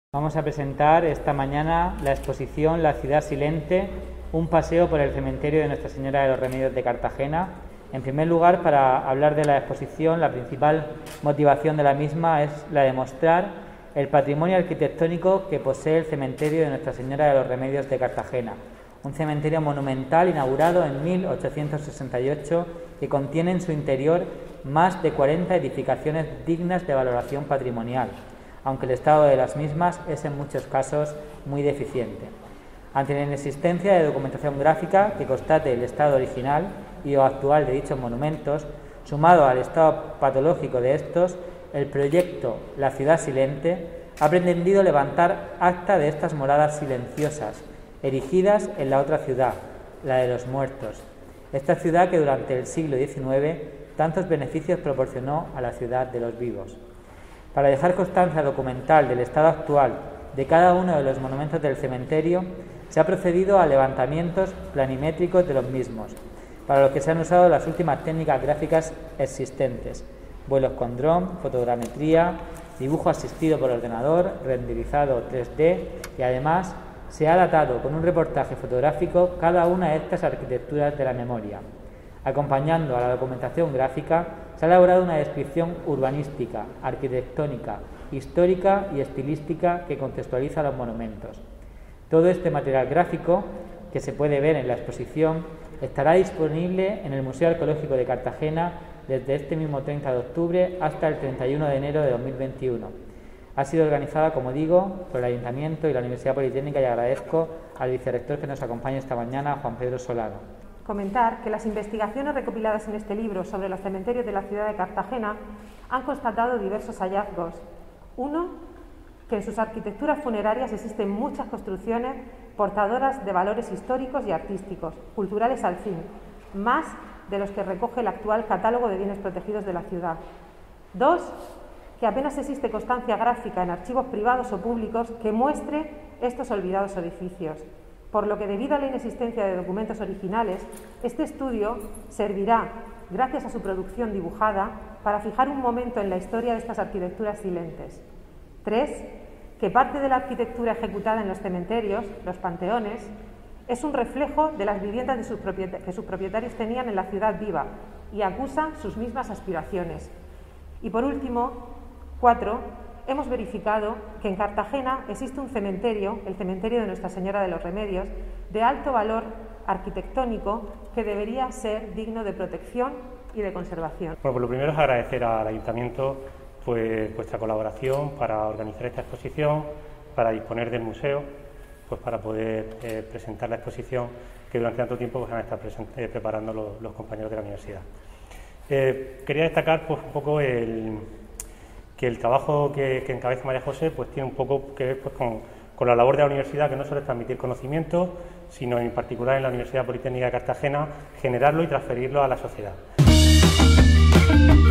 Vamos a presentar esta mañana la exposición La ciudad silente, un paseo por el cementerio de Nuestra Señora de los Remedios de Cartagena. En primer lugar, para hablar de la exposición, la principal motivación de la misma es la de mostrar el patrimonio arquitectónico que posee el cementerio de Nuestra Señora de los Remedios de Cartagena, un cementerio monumental inaugurado en 1868 que contiene en su interior más de 40 edificaciones dignas de valoración patrimonial, aunque el estado de las mismas es en muchos casos muy deficiente. Ante la inexistencia de documentación gráfica que constate el estado original y o actual de dichos monumentos, sumado al estado patológico de estos, el proyecto La ciudad silente ha pretendido levantar acta de estas moradas silenciosas, erigidas en la otra ciudad, la de los muertos. Esta ciudad que durante el siglo XIX tantos beneficios proporcionó a la ciudad de los vivos. Para dejar constancia documental del estado actual de cada uno de los monumentos del cementerio, se ha procedido a levantamientos planimétricos de los mismos, para lo que se han usado las últimas técnicas gráficas existentes: vuelos con dron, fotogrametría, dibujo asistido por ordenador, renderizado 3D, y además se ha datado con un reportaje fotográfico cada una de estas arquitecturas de la memoria. Acompañando a la documentación gráfica, se ha elaborado una descripción urbanística, arquitectónica, histórica y estilística que contextualiza los monumentos. Todo este material gráfico, que se puede ver en la exposición, estará disponible en el Museo Arqueológico de Cartagena desde este mismo 30 de octubre hasta el 31 de enero de 2021. Ha sido organizada, como digo, por el Ayuntamiento y la Universidad Politécnica, y agradezco al vicerrector que nos acompaña esta mañana, Juan Pedro Solano. Comentar que las investigaciones recopiladas en este libro sobre los cementerios de la ciudad de Cartagena han constatado diversos hallazgos. Uno, que en sus arquitecturas funerarias existen muchas construcciones portadoras de valores históricos y artísticos, culturales al fin, más de los que recoge el actual catálogo de bienes protegidos de la ciudad. Dos, que apenas existe constancia gráfica en archivos privados o públicos que muestre estos olvidados edificios, por lo que, debido a la inexistencia de documentos originales, este estudio servirá, gracias a su producción dibujada, para fijar un momento en la historia de estas arquitecturas silentes. 3. Que parte de la arquitectura ejecutada en los cementerios, los panteones, es un reflejo de las viviendas que sus propietarios tenían en la ciudad viva y acusa sus mismas aspiraciones. Y por último, 4. Hemos verificado que en Cartagena existe un cementerio, el cementerio de Nuestra Señora de los Remedios, de alto valor arquitectónico que debería ser digno de protección y de conservación. Bueno, pues lo primero es agradecer al Ayuntamiento vuestra colaboración para organizar esta exposición, para disponer del museo, pues para poder presentar la exposición que durante tanto tiempo han estado preparando los compañeros de la universidad. Quería destacar pues un poco que el trabajo que encabeza María José pues tiene un poco que ver pues, con la labor de la universidad, que no solo es transmitir conocimiento, sino en particular en la Universidad Politécnica de Cartagena, generarlo y transferirlo a la sociedad.